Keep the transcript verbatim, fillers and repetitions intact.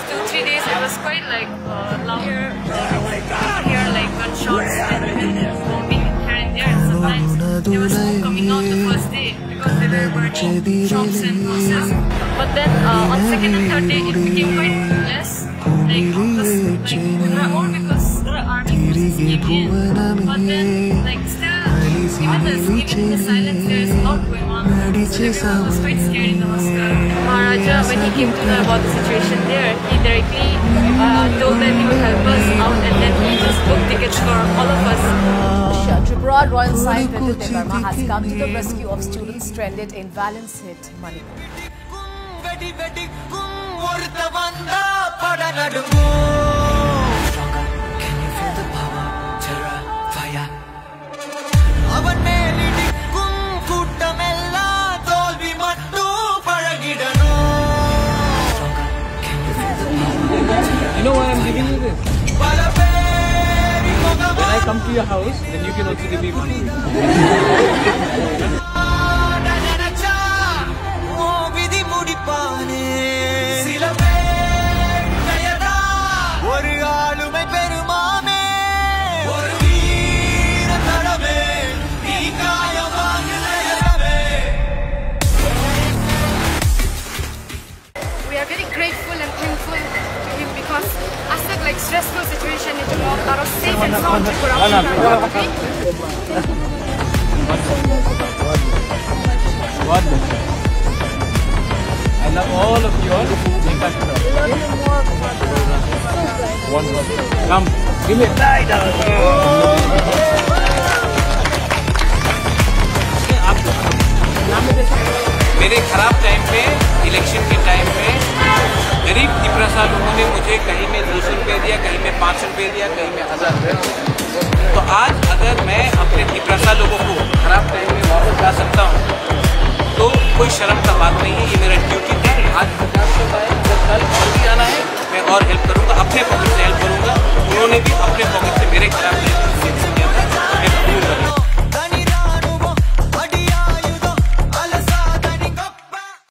two, three days it was quite like uh, loud. Here, uh, here like gunshots and bombing here and there. And sometimes there was smoke coming out the first day because they were burning shops and houses. But then uh, on second and third day it became quite less. Like because like all because the army forces came in. But then like still even the even the silence there is a lot going on. So everyone was quite scared in the hostel. Maharaja, when he came to know about the situation there, he directly uh, told them he would help us out, and then he just booked tickets for all of us. Tripura Royal Science Little Devarma has come to the rescue of students stranded in violence-hit Manipur. You know why I'm giving you this? When I come to your house, then you can also give me money. We are very grateful and thankful to him because after like stressful situation it will out of safe and sound Tripura. I love all of you all. Make us proud. One more. Come, give me a light. मेरे खराब time पे, election के time पे गरीब त्रिपुरा लोगों ने मुझे कहीं में दो सौ रुपये दिया, कहीं में पाँच सौ रुपये दिया, कहीं में हजार रुपये। तो आज